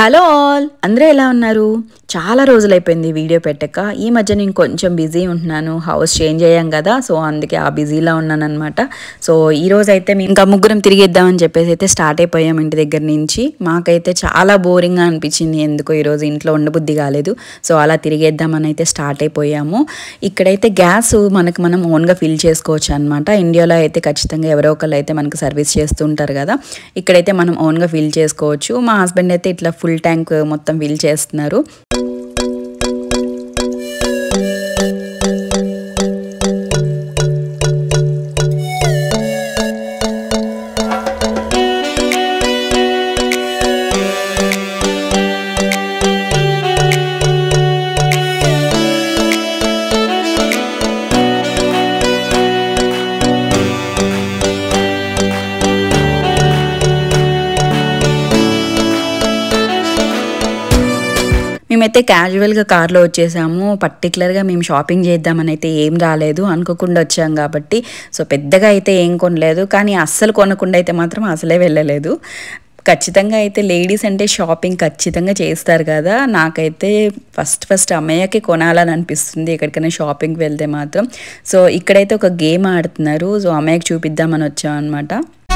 Hello all, అందరూ ఎలా ఉన్నారు? చాలా రోజులైపోయింది వీడియో పెట్టక. ఈ మధ్య నేను కొంచెం బిజీ ఉంటున్నాను. హౌస్ చేంజ్ అయ్యాం కదా, సో అందుకే ఆ బిజీలో ఉన్నాను అనమాట. సో ఈ రోజు అయితే మేము ఇంకా ముగ్గురం తిరిగేద్దామని చెప్పేసి అయితే స్టార్ట్ అయిపోయాం ఇంటి దగ్గర నుంచి. మాకైతే చాలా బోరింగ్గా అనిపించింది, ఎందుకో ఈరోజు ఇంట్లో ఉండబుద్ధి కాలేదు. సో అలా తిరిగేద్దామని అయితే స్టార్ట్ అయిపోయాము. ఇక్కడైతే గ్యాస్ మనం ఓన్గా ఫిల్ చేసుకోవచ్చు అనమాట. ఇండియాలో అయితే ఖచ్చితంగా ఎవరో ఒకళ్ళు అయితే మనకు సర్వీస్ చేస్తూ ఉంటారు కదా, ఇక్కడైతే మనం ఓన్గా ఫిల్ చేసుకోవచ్చు. మా హస్బెండ్ అయితే ఇట్లా ఫుల్ ట్యాంక్ మొత్తం ఫిల్ చేస్తున్నారు. మేమైతే క్యాజువల్గా కార్లో వచ్చేసాము. పర్టికులర్గా మేము షాపింగ్ చేద్దామని అయితే ఏం రాలేదు, అనుకోకుండా వచ్చాం కాబట్టి. సో పెద్దగా అయితే ఏం కొనలేదు, కానీ అస్సలు కొనకుండా అయితే మాత్రం అసలే వెళ్ళలేదు. ఖచ్చితంగా అయితే లేడీస్ అంటే షాపింగ్ ఖచ్చితంగా చేస్తారు కదా. నాకైతే ఫస్ట్ అమ్మయ్యకి కొనాలని అనిపిస్తుంది ఎక్కడికైనా షాపింగ్కి వెళ్తే మాత్రం. సో ఇక్కడైతే ఒక గేమ్ ఆడుతున్నారు, సో అమ్మయ్యకి చూపిద్దామని వచ్చాం అనమాట.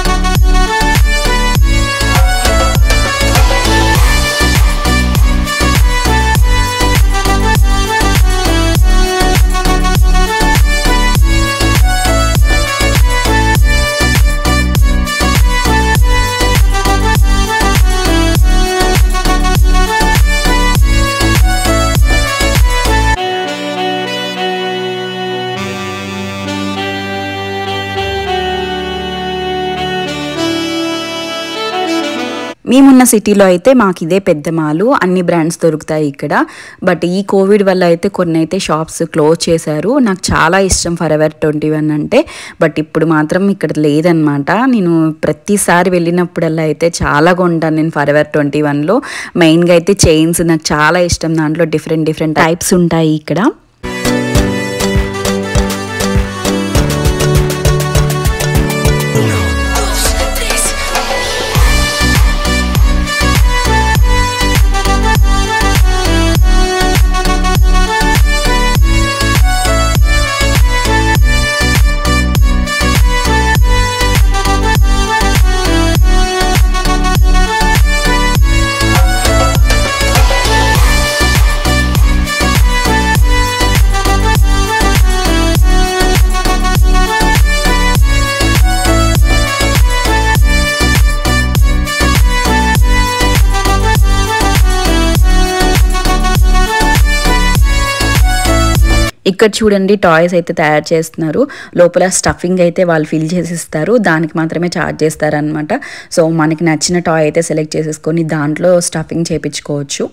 మేమున్న సిటీలో అయితే మాకు ఇదే పెద్ద మాలు, అన్ని బ్రాండ్స్ దొరుకుతాయి ఇక్కడ. బట్ ఈ కోవిడ్ వల్ల అయితే కొన్ని అయితే షాప్స్ క్లోజ్ చేశారు. నాకు చాలా ఇష్టం ఫరెవర్ 21 అంటే, బట్ ఇప్పుడు మాత్రం ఇక్కడ లేదనమాట. నేను ప్రతిసారి వెళ్ళినప్పుడల్లా అయితే చాలా కొంటాను నేను ఫరెవర్ 21లో. మెయిన్గా అయితే చైన్స్ నాకు చాలా ఇష్టం, దాంట్లో డిఫరెంట్ టైప్స్ ఉంటాయి ఇక్కడ. ఇక్కడ చూడండి టాయ్స్ అయితే తయారు చేస్తున్నారు. లోపల స్టఫింగ్ అయితే వాళ్ళు ఫిల్ చేసిస్తారు, దానికి మాత్రమే ఛార్జ్ చేస్తారనమాట. సో మనకి నచ్చిన టాయ్ అయితే సెలెక్ట్ చేసేసుకొని దాంట్లో స్టఫింగ్ చేయించుకోవచ్చు.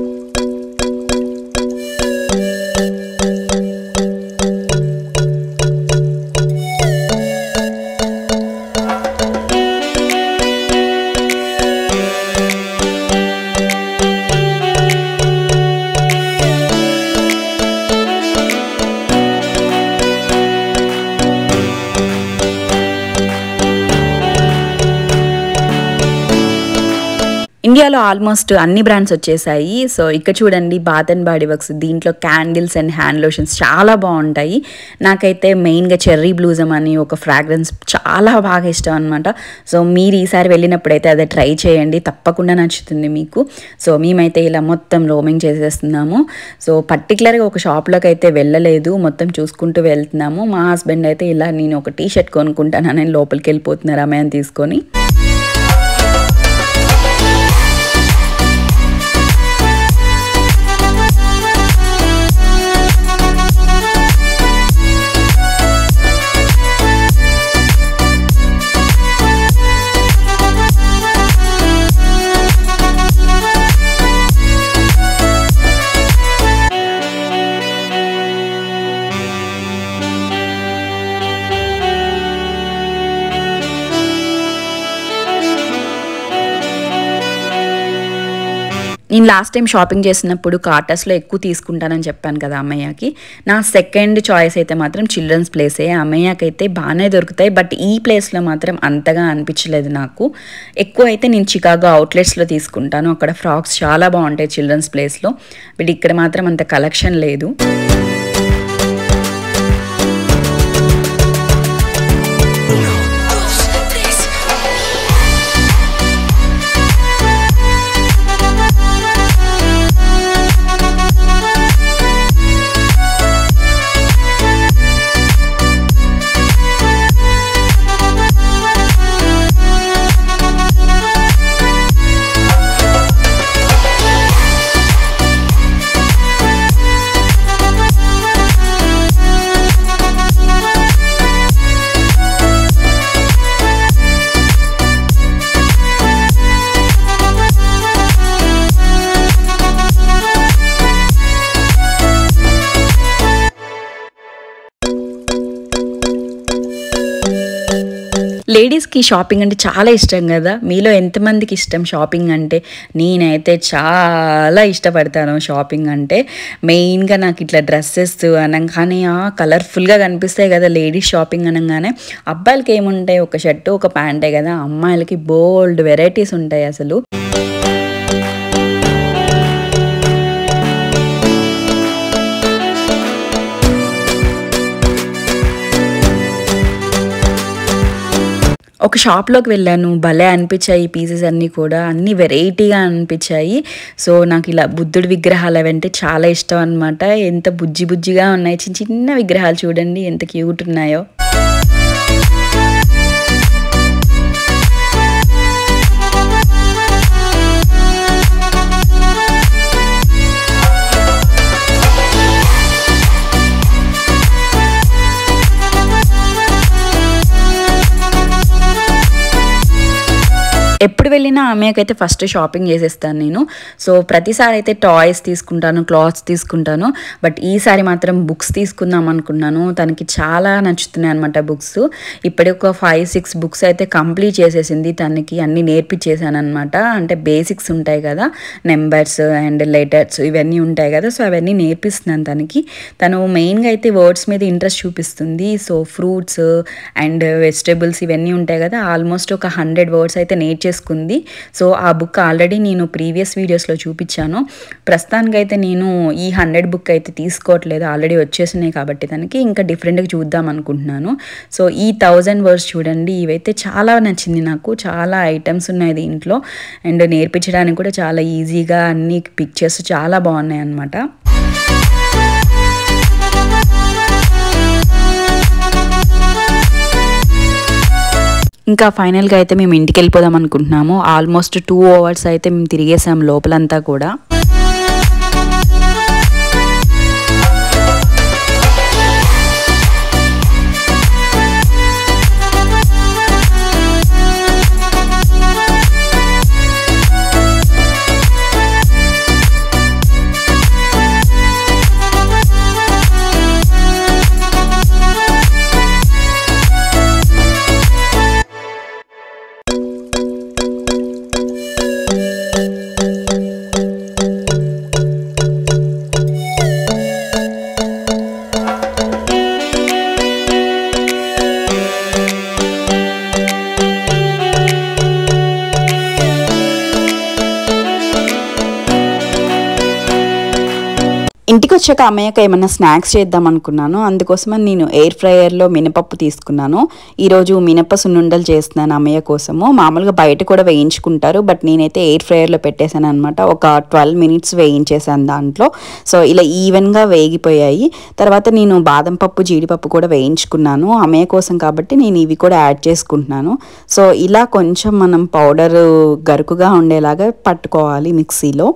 ఇండియాలో ఆల్మోస్ట్ అన్ని బ్రాండ్స్ వచ్చేసాయి. సో ఇక్కడ చూడండి బాత్ అండ్ బాడీ వర్క్స్, దీంట్లో క్యాండిల్స్ అండ్ హ్యాండ్ లోషన్స్ చాలా బాగుంటాయి. నాకైతే మెయిన్గా చెర్రీ బ్లూజమ్ అని ఒక ఫ్రాగ్రెన్స్ చాలా బాగా ఇష్టం అనమాట. సో మీరు ఈసారి వెళ్ళినప్పుడైతే అదే ట్రై చేయండి, తప్పకుండా నచ్చుతుంది మీకు. సో మేమైతే ఇలా మొత్తం రోమింగ్ చేసేస్తున్నాము. సో పర్టికులర్గా ఒక షాప్లోకి అయితే వెళ్ళలేదు, మొత్తం చూసుకుంటూ వెళ్తున్నాము. మా హస్బెండ్ అయితే ఇలా నేను ఒక టీ షర్ట్ కొనుక్కుంటానని లోపలికి వెళ్ళిపోతున్నారు అమ్మాయిని తీసుకొని. నేను లాస్ట్ టైం షాపింగ్ చేసినప్పుడు కార్టర్స్లో ఎక్కువ తీసుకుంటానని చెప్పాను కదా అమ్మయ్యకి. నా సెకండ్ చాయిస్ అయితే మాత్రం చిల్డ్రన్స్ ప్లేసే. అమ్మయ్యకి అయితే బాగానే దొరుకుతాయి, బట్ ఈ ప్లేస్లో మాత్రం అంతగా అనిపించలేదు నాకు. ఎక్కువ అయితే నేను చికాగో అవుట్లెట్స్లో తీసుకుంటాను, అక్కడ ఫ్రాక్స్ చాలా బాగుంటాయి చిల్డ్రన్స్ ప్లేస్లో. బట్ ఇక్కడ మాత్రం అంత కలెక్షన్ లేదు. లేడీస్కి షాపింగ్ అంటే చాలా ఇష్టం కదా. మీలో ఎంతమందికి ఇష్టం షాపింగ్ అంటే? నేనైతే చాలా ఇష్టపడతాను షాపింగ్ అంటే. మెయిన్గా నాకు ఇట్లా డ్రెస్సెస్ అనగానే కలర్ఫుల్గా కనిపిస్తాయి కదా లేడీస్ షాపింగ్ అనగానే. అబ్బాయిలకి ఏముంటాయి, ఒక షర్టు ఒక ప్యాంటే కదా. అమ్మాయిలకి బోల్డ్ వెరైటీస్ ఉంటాయి అసలు. ఒక షాప్లోకి వెళ్ళాను, భలే అనిపించాయి ఈ పీసెస్ అన్నీ కూడా, అన్నీ వెరైటీగా అనిపించాయి. సో నాకు ఇలా బుద్ధుడి విగ్రహాలు అవంటే చాలా ఇష్టం అనమాట. ఎంత బుజ్జి బుజ్జిగా ఉన్నాయి, చిన్న చిన్న విగ్రహాలు చూడండి ఎంత క్యూట్ ఉన్నాయో. ఎప్పుడు వెళ్ళినా అమ్మకైతే ఫస్ట్ షాపింగ్ చేసేస్తాను నేను. సో ప్రతిసారి అయితే టాయ్స్ తీసుకుంటాను, క్లాత్స్ తీసుకుంటాను. బట్ ఈసారి మాత్రం బుక్స్ తీసుకుందాం అనుకున్నాను. తనకి చాలా నచ్చుతున్నాయి అనమాట బుక్స్. ఇప్పటి ఒక 5-6 బుక్స్ అయితే కంప్లీట్ చేసేసింది. తనకి అన్నీ నేర్పించేసాను అనమాట. అంటే బేసిక్స్ ఉంటాయి కదా, నెంబర్స్ అండ్ లెటర్స్ ఇవన్నీ ఉంటాయి కదా, సో అవన్నీ నేర్పిస్తున్నాను తనకి. తను మెయిన్గా అయితే వర్డ్స్ మీద ఇంట్రెస్ట్ చూపిస్తుంది. సో ఫ్రూట్స్ అండ్ వెజిటేబుల్స్ ఇవన్నీ ఉంటాయి కదా, ఆల్మోస్ట్ ఒక 100 వర్డ్స్ అయితే నేర్చేసుకుంది. సో ఆ బుక్ ఆల్రెడీ నేను ప్రీవియస్ వీడియోస్లో చూపించాను. ప్రస్తుతానికైతే నేను ఈ 100 బుక్ అయితే తీసుకోవట్లేదు, ఆల్రెడీ వచ్చేసినాయి కాబట్టి తనకి ఇంకా డిఫరెంట్గా చూద్దాం అనుకుంటున్నాను. సో ఈ 1000 వర్డ్స్ చూడండి, ఇవైతే చాలా నచ్చింది నాకు. చాలా ఐటమ్స్ ఉన్నాయి దీంట్లో అండ్ నేర్పించడానికి కూడా చాలా ఈజీగా, అన్ని పిక్చర్స్ చాలా బాగున్నాయి అన్నమాట. ఇంకా ఫైనల్గా అయితే మేము ఇంటికి వెళ్ళిపోదాం అనుకుంటున్నాము. ఆల్మోస్ట్ 2 అవర్స్ అయితే మేము తిరిగేసాం లోపలంతా కూడా. ఇంటికి వచ్చాక అమ్మయ్యక ఏమన్నా స్నాక్స్ చేద్దాం అనుకున్నాను. అందుకోసమని నేను ఎయిర్ ఫ్రైయర్లో మినపప్పు తీసుకున్నాను. ఈరోజు మినప సున్నుండలు చేస్తున్నాను అమ్మయ్య కోసము. మామూలుగా బయట కూడా వేయించుకుంటారు, బట్ నేనైతే ఎయిర్ ఫ్రైయర్లో పెట్టేశాను అనమాట. ఒక 12 మినిట్స్ వేయించేసాను దాంట్లో. సో ఇలా ఈవెన్గా వేగిపోయాయి. తర్వాత నేను బాదం పప్పు, జీడిపప్పు కూడా వేయించుకున్నాను అమ్మయ్య కోసం కాబట్టి నేను ఇవి కూడా యాడ్ చేసుకుంటున్నాను. సో ఇలా కొంచెం మనం పౌడర్ గరుకుగా ఉండేలాగా పట్టుకోవాలి మిక్సీలో.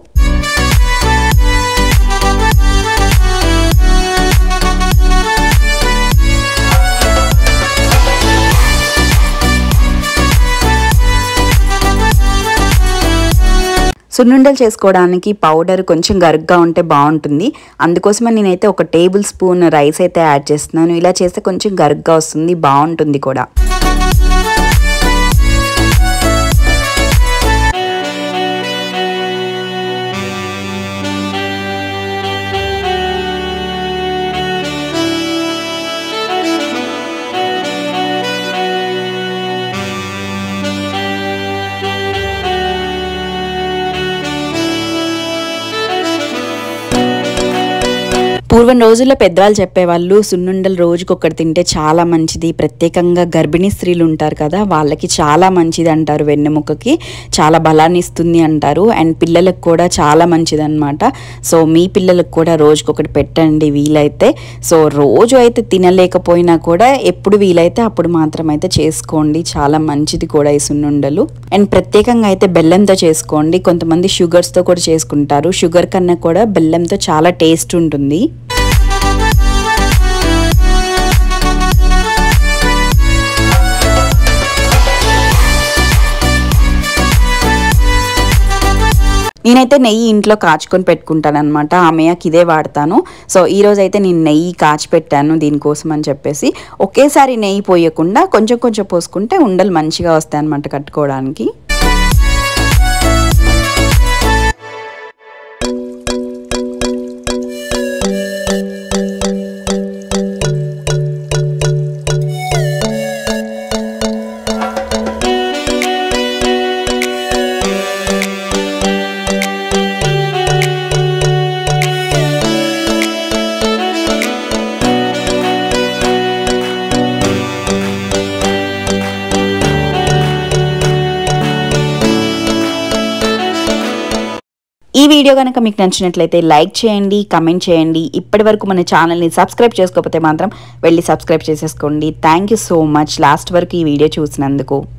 సున్నుండలు చేసుకోవడానికి పౌడర్ కొంచెం గరుగ్గా ఉంటే బాగుంటుంది. అందుకోసమే నేనైతే ఒక టేబుల్ స్పూన్ రైస్ అయితే యాడ్ చేస్తున్నాను. ఇలా చేస్తే కొంచెం గరుగ్గా వస్తుంది, బాగుంటుంది కూడా. పూర్వం రోజుల్లో పెద్దవాళ్ళు చెప్పేవాళ్ళు సున్నుండలు రోజుకొకటి తింటే చాలా మంచిది, ప్రత్యేకంగా గర్భిణీ స్త్రీలు ఉంటారు కదా వాళ్ళకి చాలా మంచిది అంటారు, వెన్నెముకకి చాలా బలాన్ని ఇస్తుంది అంటారు. అండ్ పిల్లలకు కూడా చాలా మంచిది అనమాట. సో మీ పిల్లలకు కూడా రోజుకొకటి పెట్టండి వీలైతే. సో రోజు అయితే తినలేకపోయినా కూడా ఎప్పుడు వీలైతే అప్పుడు మాత్రం అయితే చేసుకోండి, చాలా మంచిది కూడా ఈ సున్నుండలు. అండ్ ప్రత్యేకంగా అయితే బెల్లంతో చేసుకోండి, కొంతమంది షుగర్స్తో కూడా చేసుకుంటారు. షుగర్ కన్నా కూడా బెల్లంతో చాలా టేస్ట్ ఉంటుంది. నేనైతే నెయ్యి ఇంట్లో కాచుకొని పెట్టుకుంటాను అనమాట, ఆమెకి ఇదే వాడతాను. సో ఈరోజు అయితే నేను నెయ్యి కాచి పెట్టాను దీనికోసం అని చెప్పేసి. ఒకేసారి నెయ్యి పోయకుండా కొంచెం కొంచెం పోసుకుంటే ఉండలు మంచిగా వస్తాయి అనమాట కట్టుకోవడానికి. ఈ వీడియో కనుక మీకు నచ్చినట్లయితే లైక్ చేయండి, కమెంట్ చేయండి. ఇప్పటి వరకు మన ఛానల్ని సబ్స్క్రైబ్ చేసుకోకపోతే మాత్రం వెళ్ళి సబ్స్క్రైబ్ చేసేసుకోండి. Thank you so much last వరకు ఈ వీడియో చూసినందుకు.